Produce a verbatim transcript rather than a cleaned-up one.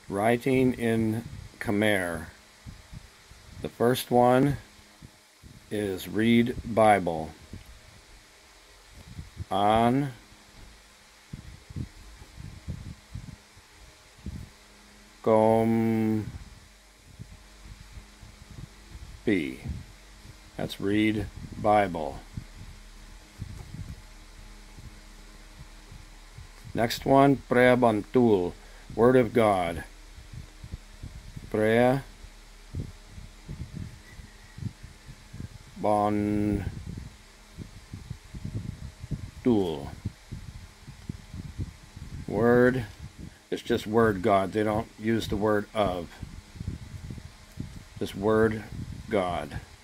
Writing in Khmer. The first one is read Bible. An Gom B. That's read Bible. Next one, Prea Bantul, Word of God. Prea Bantul. Word, it's just word God. They don't use the word of. Just word God.